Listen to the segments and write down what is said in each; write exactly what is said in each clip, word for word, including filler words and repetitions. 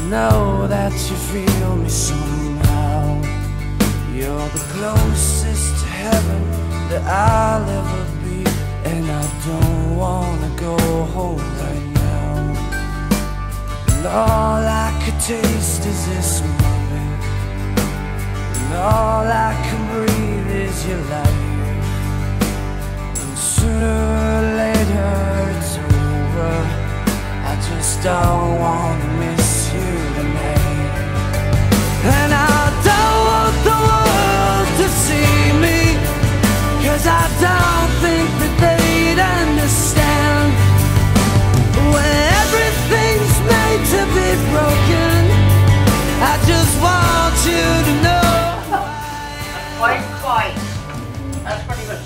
know that you feel me somehow. You're the closest to heaven that I'll ever be, and I don't wanna go home right now. And all I could taste is this moment, and all I can breathe is your life. And sooner or later it's over, I just don't wanna miss you tonight. And I don't want the world to see me, 'cause I don't think that they'd understand. When everything's made to be broken, I just want you to know. Quite, quite. That's pretty good.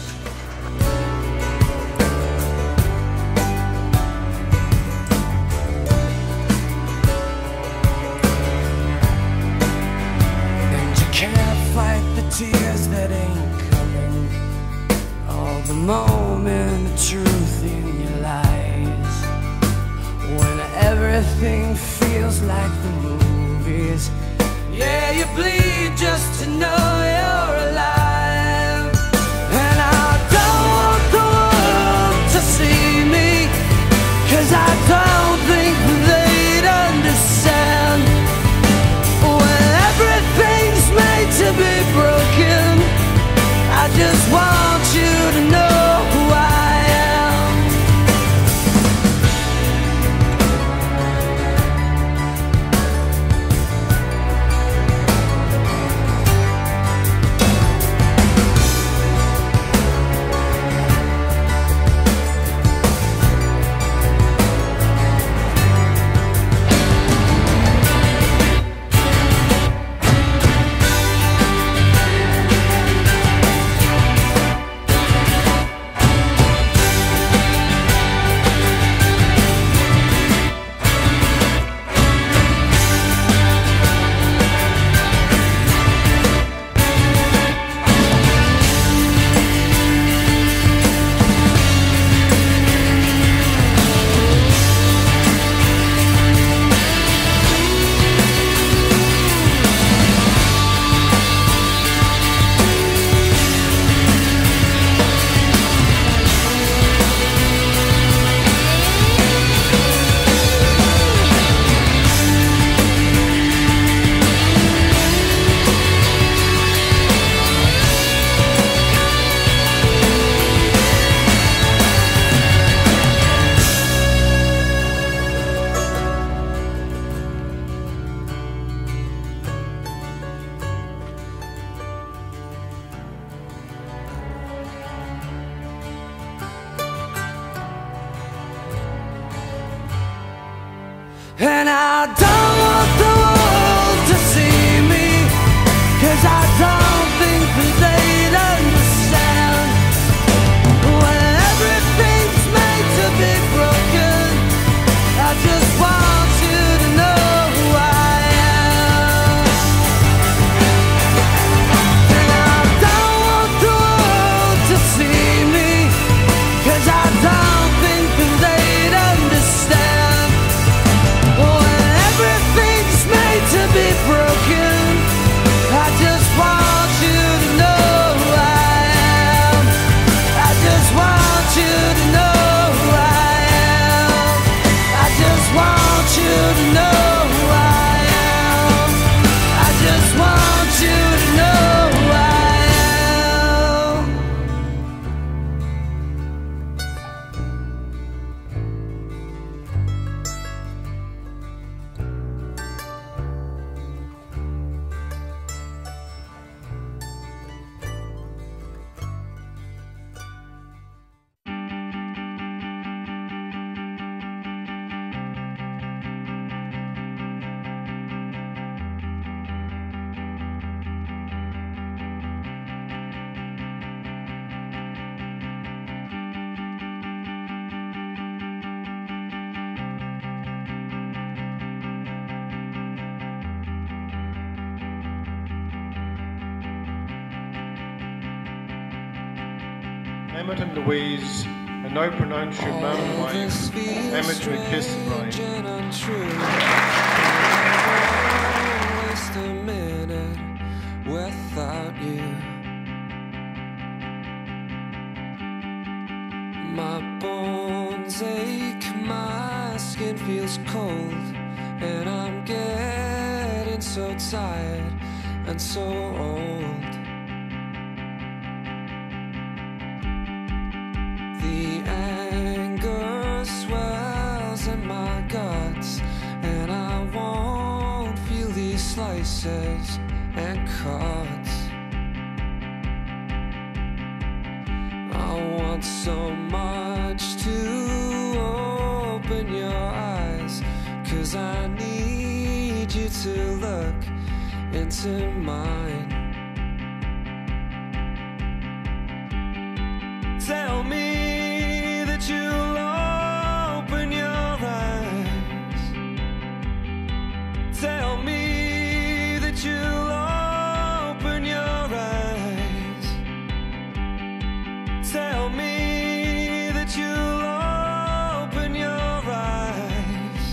Fight the tears that ain't coming, all the moment of truth in your lies. When everything feels like the movies, yeah, you bleed just to know you're alive. And I don't want the world to see me, 'cause I don't think they'd understand. When everything's made to be broken, I just want you to know who I am. And I don't want the world to see me, 'cause I don't think that they'd understand. When everything's made to be broken, I just want you to know who I am. And I don't want the world to see me, 'cause I don't think that they'd understand. When everything's made to be broken, I just want you to know who I am. I just want you to know who I am. I just want you to know who I am. I just want you to know who I am. Emmet and Louise, and no pronunciation mountain waves, Emmet and a kiss and rain. is cold, and I'm getting so tired and so old. The anger swells in my guts, and I won't feel these slices and cuts. I want so much to open your eyes, 'cause I need you to look into mine. Tell me that you'll open your eyes. Tell me that you'll open your eyes. Tell me that you'll open your eyes.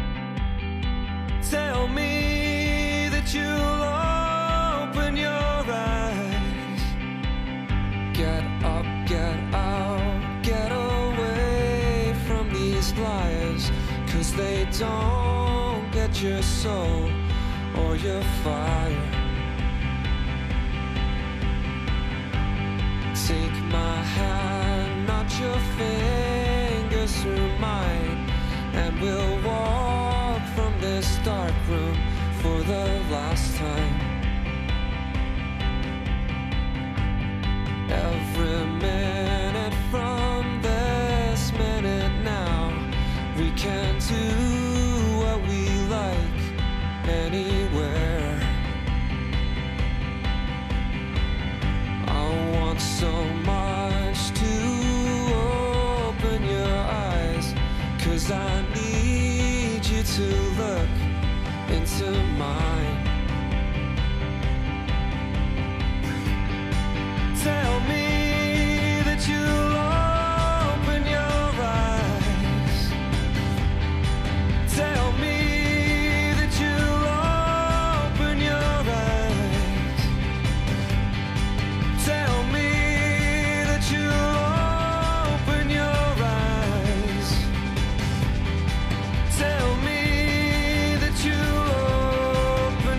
Tell me that you'll open your eyes. Get up, get out, get away from these liars, 'cause they don't get your soul or your fire. Take my hand, not your fingers through mine, and we'll walk from this dark room for the last time. Every minute from this minute now, we can do what we like anywhere. I want so much to open your eyes, 'cause I need you to look into mine. Tell me that you'll open your eyes. Tell me that you'll open your eyes. Tell me that you'll open your eyes. Tell me that you'll open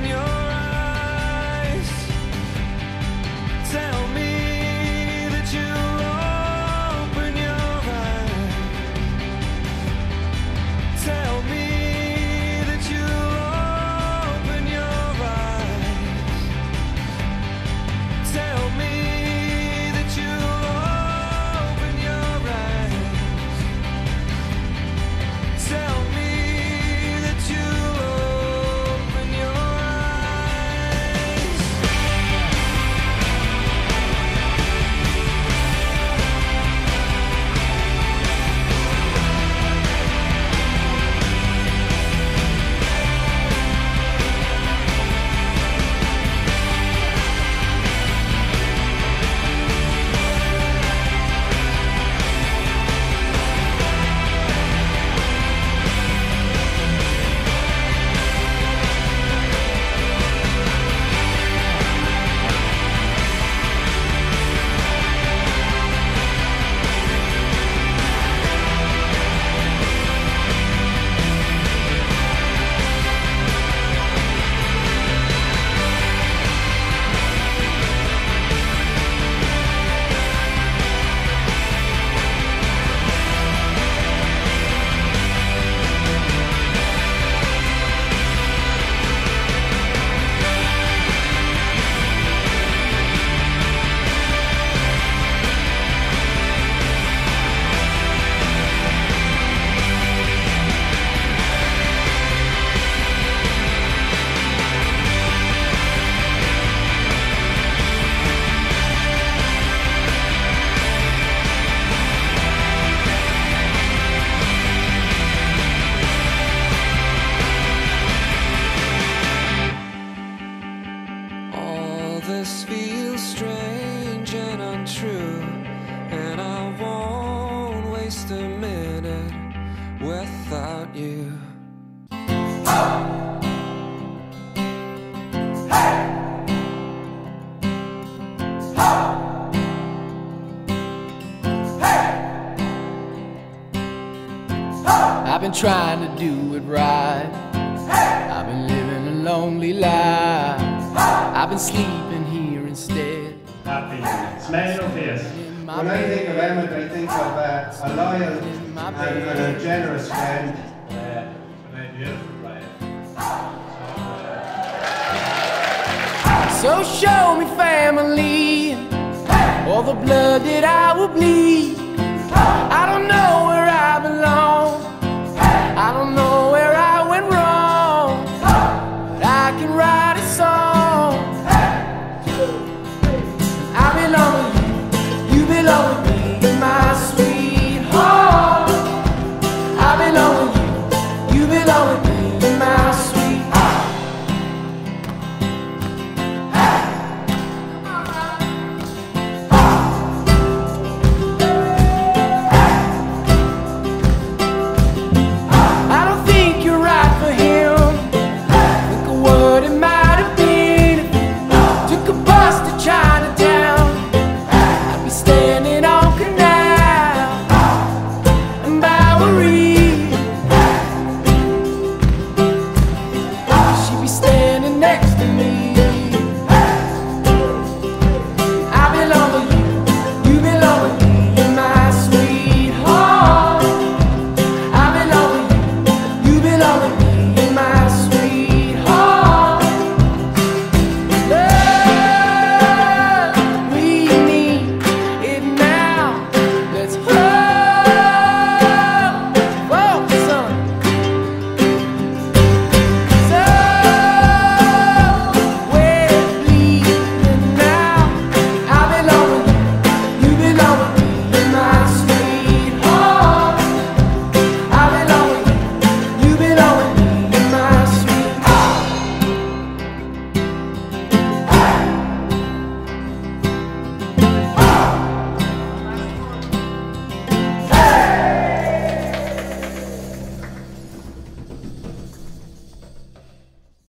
been trying to do it right. I've been living a lonely life. I've been sleeping here instead. Happy. Smile your face. When I think of Emmet, I think of uh, a loyal and, and a generous friend. Uh, and a beautiful wife. So show me family, all the blood that I will bleed. I don't know where I belong, I don't know where I went wrong, but I can write a song. I belong with you, you belong with me, my sweetheart. I belong with you, you belong with me, my sweetheart.